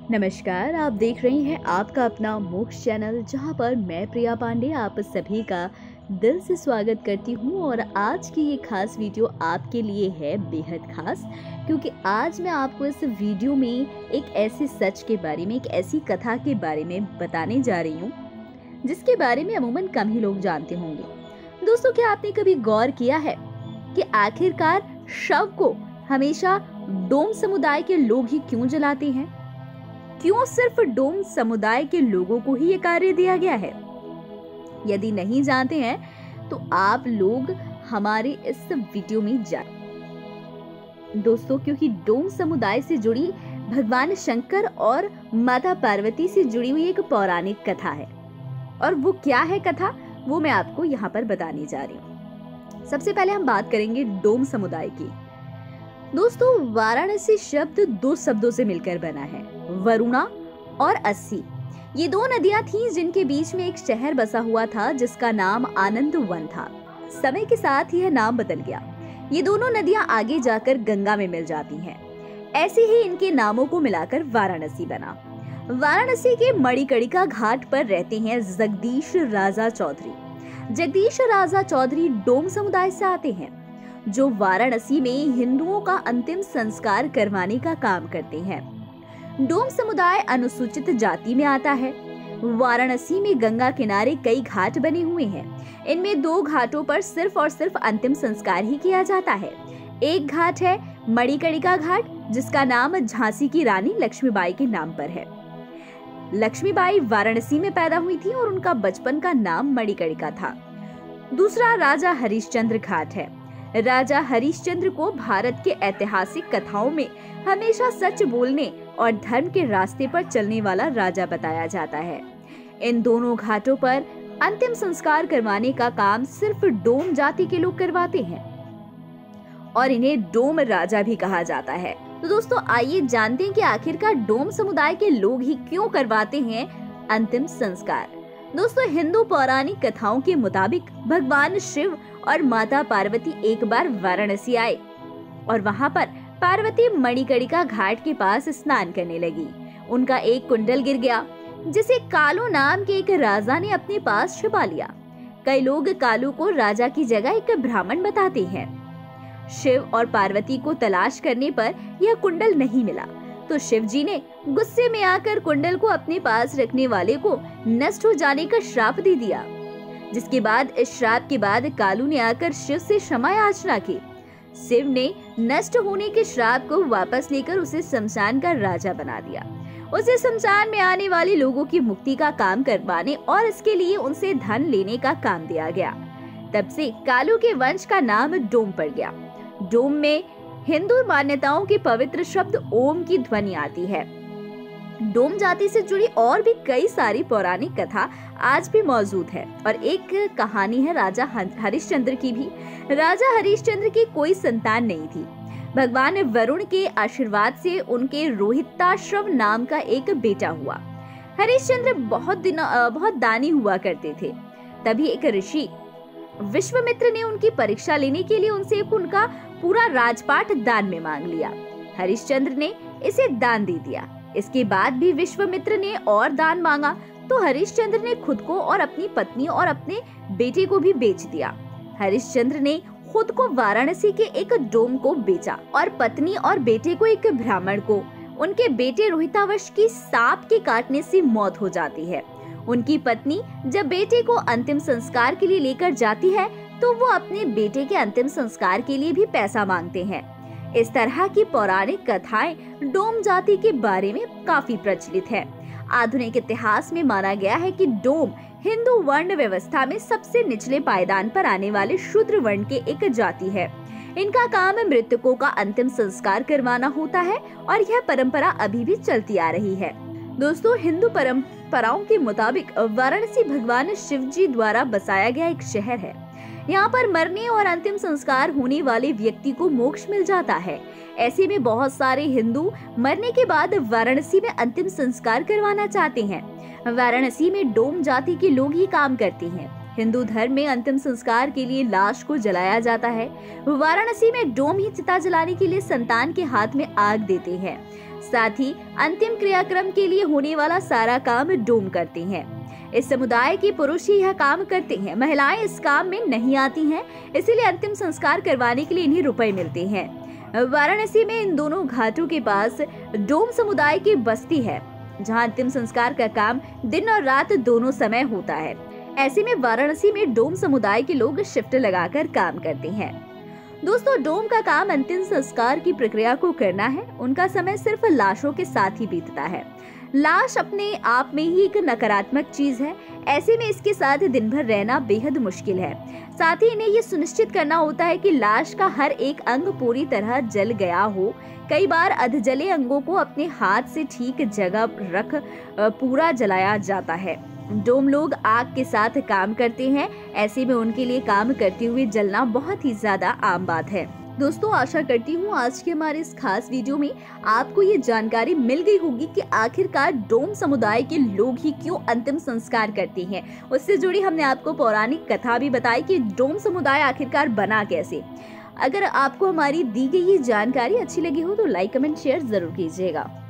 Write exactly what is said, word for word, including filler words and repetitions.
नमस्कार, आप देख रहे हैं आपका अपना मोक्ष चैनल, जहां पर मैं प्रिया पांडे आप सभी का दिल से स्वागत करती हूं। और आज की ये खास वीडियो आपके लिए है बेहद खास, क्योंकि आज मैं आपको इस वीडियो में एक ऐसे सच के बारे में, एक ऐसी कथा के बारे में बताने जा रही हूं जिसके बारे में अमूमन कम ही लोग जानते होंगे। दोस्तों, क्या आपने कभी गौर किया है कि आखिरकार शव को हमेशा डोम समुदाय के लोग ही क्यों जलाते हैं? क्यों सिर्फ डोम समुदाय के लोगों को ही ये कार्य दिया गया है? यदि नहीं जानते हैं तो आप लोग हमारे इस वीडियो में जाएं। दोस्तों, क्योंकि डोम समुदाय से जुड़ी भगवान शंकर और माता पार्वती से जुड़ी हुई एक पौराणिक कथा है। और वो क्या है कथा, वो मैं आपको यहाँ पर बताने जा रही हूँ। सबसे पहले हम बात करेंगे डोम समुदाय की। दोस्तों, वाराणसी शब्द दो शब्दों से मिलकर बना है, वरुणा और अस्सी। ये दो नदियां थीं जिनके बीच में एक शहर बसा हुआ था जिसका नाम आनंद वन था। समय के साथ यह नाम बदल गया। ये दोनों नदियां आगे जाकर गंगा में मिल जाती हैं। ऐसे ही इनके नामों को मिलाकर वाराणसी बना। वाराणसी के मणिकर्णिका घाट पर रहते हैं जगदीश राजा चौधरी। जगदीश राजा चौधरी डोम समुदाय से आते हैं, जो वाराणसी में हिंदुओं का अंतिम संस्कार करवाने का काम करते हैं। डोम समुदाय अनुसूचित जाति में आता है। वाराणसी में गंगा किनारे कई घाट बने हुए हैं। इनमें दो घाटों पर सिर्फ और सिर्फ अंतिम संस्कार ही किया जाता है। एक घाट है मणिकर्णिका घाट, जिसका नाम झांसी की रानी लक्ष्मीबाई के नाम पर है। लक्ष्मीबाई वाराणसी में पैदा हुई थी और उनका बचपन का नाम मणिकर्णिका था। दूसरा राजा हरिश्चंद्र घाट है। राजा हरिश्चंद्र को भारत के ऐतिहासिक कथाओं में हमेशा सच बोलने और धर्म के रास्ते पर चलने वाला राजा बताया जाता है। इन दोनों घाटों पर अंतिम संस्कार करवाने का काम सिर्फ डोम जाति के लोग करवाते हैं और इन्हें डोम राजा भी कहा जाता है। तो दोस्तों, आइए जानते हैं कि आखिरकार डोम समुदाय के लोग ही क्यों करवाते हैं अंतिम संस्कार। दोस्तों, हिंदू पौराणिक कथाओं के मुताबिक भगवान शिव और माता पार्वती एक बार वाराणसी आए और वहां पर पार्वती मणिकर्णिका घाट के पास स्नान करने लगी। उनका एक कुंडल गिर गया, जिसे कालू नाम के एक राजा ने अपने पास छुपा लिया। कई लोग कालू को राजा की जगह एक ब्राह्मण बताते हैं। शिव और पार्वती को तलाश करने पर यह कुंडल नहीं मिला, तो शिव जी ने गुस्से में आकर कुंडल को अपने पास रखने वाले को नष्ट हो जाने का श्राप दे दिया। जिसके बाद इस श्राप के बाद कालू ने आकर शिव से क्षमा याचना की। शिव ने नष्ट होने के श्राप को वापस लेकर उसे शमशान का राजा बना दिया। उसे शमशान में आने वाले लोगों की मुक्ति का काम करवाने और इसके लिए उनसे धन लेने का काम दिया गया। तब से कालू के वंश का नाम डोम पड़ गया। डोम में हिंदू मान्यताओं के पवित्र शब्द ओम की ध्वनि आती है। डोम जाति से जुड़ी और भी कई सारी पौराणिक कथा आज भी मौजूद है। और एक कहानी है राजा हरिश्चंद्र की भी। राजा हरिश्चंद्र की कोई संतान नहीं थी। भगवान वरुण के आशीर्वाद से उनके रोहिताश्रव नाम का एक बेटा हुआ। हरिश्चंद्र बहुत दिन बहुत दानी हुआ करते थे। तभी एक ऋषि विश्वामित्र ने उनकी परीक्षा लेने के लिए उनसे एक उनका पूरा राजपाट दान में मांग लिया। हरिश्चंद्र ने इसे दान दे दिया। इसके बाद भी विश्वामित्र ने और दान मांगा, तो हरिश्चंद्र ने खुद को और अपनी पत्नी और अपने बेटे को भी बेच दिया। हरिश्चंद्र ने खुद को वाराणसी के एक डोम को बेचा और पत्नी और बेटे को एक ब्राह्मण को। उनके बेटे रोहितावश की सांप के काटने से मौत हो जाती है। उनकी पत्नी जब बेटे को अंतिम संस्कार के लिए लेकर जाती है, तो वो अपने बेटे के अंतिम संस्कार के लिए भी पैसा मांगते हैं। इस तरह की पौराणिक कथाएं डोम जाति के बारे में काफी प्रचलित है। आधुनिक इतिहास में माना गया है कि डोम हिंदू वर्ण व्यवस्था में सबसे निचले पायदान पर आने वाले शूद्र वर्ण के एक जाति है। इनका काम मृतकों का अंतिम संस्कार करवाना होता है और यह परंपरा अभी भी चलती आ रही है। दोस्तों, हिंदू परंपराओं के मुताबिक वाराणसी भगवान शिव जी द्वारा बसाया गया एक शहर है। यहाँ पर मरने और अंतिम संस्कार होने वाले व्यक्ति को मोक्ष मिल जाता है। ऐसे में बहुत सारे हिंदू मरने के बाद वाराणसी में अंतिम संस्कार करवाना चाहते हैं। वाराणसी में डोम जाति के लोग ही काम करते हैं। हिंदू धर्म में अंतिम संस्कार के लिए लाश को जलाया जाता है। वाराणसी में डोम ही चिता जलाने के लिए संतान के हाथ में आग देते हैं। साथ ही अंतिम क्रियाक्रम के लिए होने वाला सारा काम डोम करते हैं। इस समुदाय के पुरुष ही यह काम करते हैं, महिलाएं इस काम में नहीं आती हैं, इसीलिए अंतिम संस्कार करवाने के लिए इन्हें रुपए मिलते हैं। वाराणसी में इन दोनों घाटों के पास डोम समुदाय की बस्ती है, जहां अंतिम संस्कार का काम दिन और रात दोनों समय होता है। ऐसे में वाराणसी में डोम समुदाय के लोग शिफ्ट लगाकर काम करते हैं। दोस्तों, डोम का काम अंतिम संस्कार की प्रक्रिया को करना है। उनका समय सिर्फ लाशों के साथ ही बीतता है। लाश अपने आप में ही एक नकारात्मक चीज है, ऐसे में इसके साथ दिन भर रहना बेहद मुश्किल है। साथ ही इन्हें ये सुनिश्चित करना होता है कि लाश का हर एक अंग पूरी तरह जल गया हो। कई बार अधजले अंगों को अपने हाथ से ठीक जगह रख पूरा जलाया जाता है। डोम लोग आग के साथ काम करते हैं, ऐसे में उनके लिए काम करते हुए जलना बहुत ही ज्यादा आम बात है। दोस्तों, आशा करती हूँ आज के हमारे इस खास वीडियो में आपको ये जानकारी मिल गई होगी कि आखिरकार डोम समुदाय के लोग ही क्यों अंतिम संस्कार करते हैं। उससे जुड़ी हमने आपको पौराणिक कथा भी बताई कि डोम समुदाय आखिरकार बना कैसे। अगर आपको हमारी दी गई ये जानकारी अच्छी लगी हो तो लाइक, कमेंट, शेयर जरूर कीजिएगा।